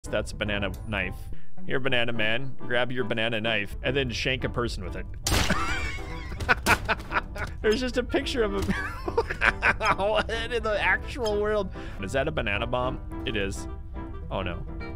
That's a banana knife. Here, banana man, grab your banana knife and then shank a person with it. There's just a picture of him. What in the actual world? Is that a banana bomb? It is. Oh no.